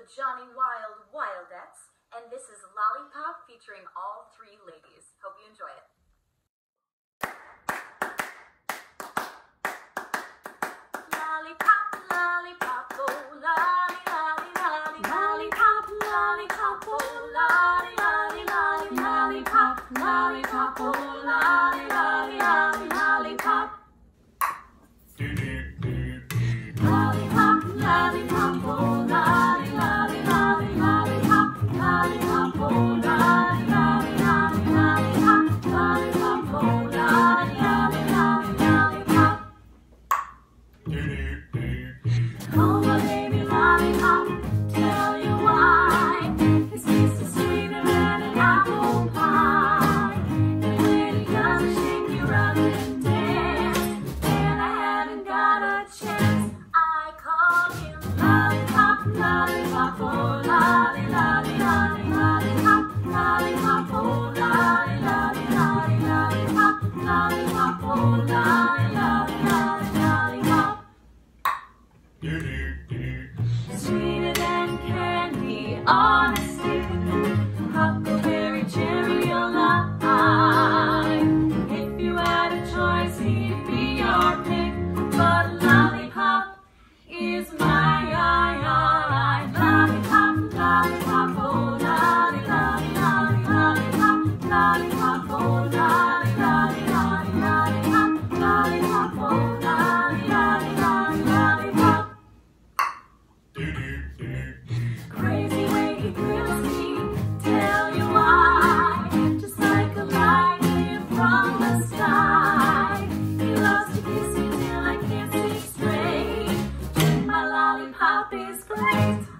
Johnny Wildettes, and this is Lollipop featuring all three ladies. Hope you enjoy it. Lollipop, lollipop, oh lolly, lolly, lolly, lollipop, lollipop, oh lolly, lolly, lolly, lollipop, lollipop, oh lolly, lolly, lolly, lollipop. Lollipop, lollipop, oh lolly, lolly, lolly, lollipop, lollipop, oh lolly, lolly, lolly, lollipop, lollipop, oh lolly, lolly, lolly, lollipop. Oh my baby lollipop, tell you why his taste is sweeter than an apple pie. And when he does shake you rub and dance, and I haven't got a chance, I call him lollipop, lollipop, oh lolly, lolly, lolly, lollipop, lollipop, oh lolly, lolly, lolly, lollipop, lollipop, oh lolly, lolly, lolly, lollipop. Sweeter than candy on a stick, huckleberry, cherry, or lime. If you had a choice, he'd be your pick, but lollipop is my lollipop, lollipop, oh lolly, lolly, lolly, lollipop, lollipop, oh lolly, lolly, lolly, lollipop, lollipop, oh lolly, lolly, lolly, lollipop. Crazy way he thrills me, tell you why, just like a light from the sky. He loves to kiss me till I can't see straight, and my lollipop is great.